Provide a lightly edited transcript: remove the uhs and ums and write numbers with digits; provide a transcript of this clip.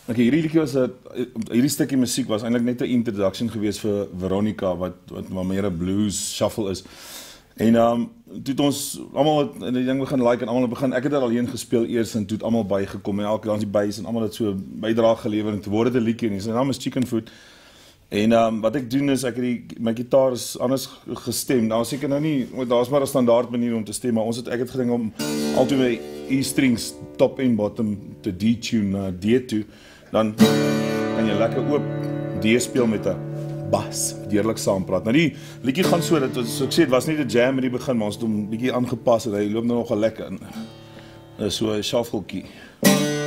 Okay, hierdie liedjie was hierdie stukkie musiek was eintlik net 'n introduction geweest vir Veronica wat maar meer 'n blues shuffle is. En toe het ons almal in die ding begin like en almal begin ek het dit alleen gespeel eers en toe het almal bygekom en elke dan die bass en almal het so bydra gelewer en toe word dit 'n liedjie en sy naam is Chicken Food. En wat ek doen is ek het my gitaar is anders gestem. Nou seker nou nie, daar's maar 'n standaard manier om te stem, maar ek het gedink om altyd my E-strings top en bottom te detune na D toe. Dan kan jy lekker oop D speel met 'n bas, deurlik saam praat. Nou die liedjie gaan so dat so ek sê dit was nie 'n jam in die begin, maar ons het hom bietjie aangepas en hy loop nou nog lekker in. So 'n shuffletjie.